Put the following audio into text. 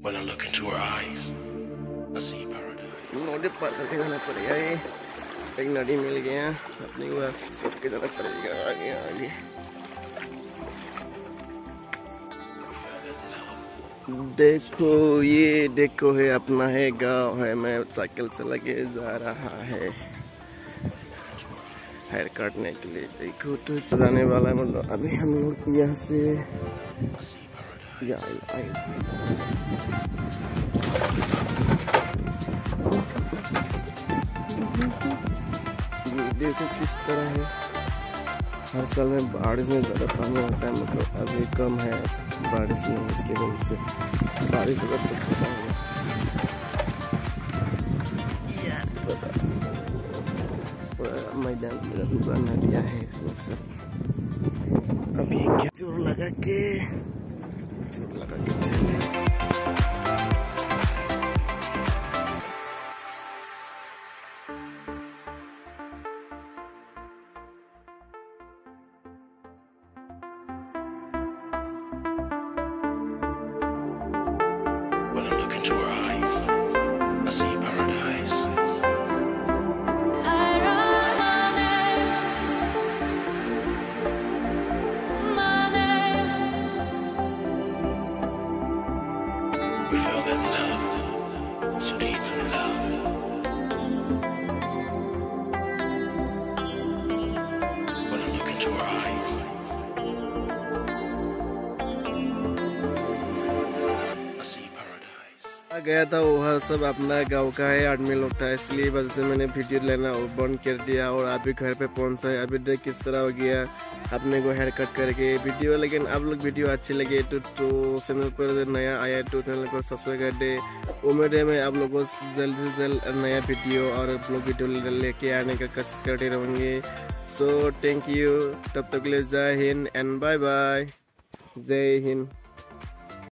When I look into her eyes, I see paradise. नदी पार करके जाना पड़ेगा ये। एक नदी मिल गया, अपने को सबके जाना पड़ेगा आगे आगे। देखो ये देखो है अपना है गांव है, मैं साइकिल से लगे जा रहा है हेयर काटने के लिए। देखो तो जाने वाला है, मतलब अभी हम लोग यहाँ से ये देखो किस तरह है। हर साल में बारिश में ज़्यादा पानी होता है, मतलब अभी कम है बारिश में, इसके वजह से बारिश अगर तो खत्म होगा। मैदान मेरा पूरा नदिया है इसमें सब। अभी जोर लगा के चले। When I look into her eyes, I see paradise. We feel that love, so deep in love. When I look into her eyes, I see paradise. आ गया था वह सब अपना गांव का है, आदमी लोग था, इसलिए वजह से मैंने वीडियो लेना बंद कर दिया और अभी घर पे पहुंचा है। अभी देख किस तरह हो गया अपने को हेयर कट करके वीडियो। लेकिन आप लोग वीडियो अच्छी लगे तो चैनल पर नया आया तो चैनल को सब्सक्राइब कर दे। उम्मीद है मैं आप लोगों को जल्द से जल्द नया वीडियो और ब्लॉग वीडियो लेके आने का कोशिश करते रहेंगे। सो थैंक यू, तब तक के लिए जय हिंद एंड बाय बाय। जय हिंद।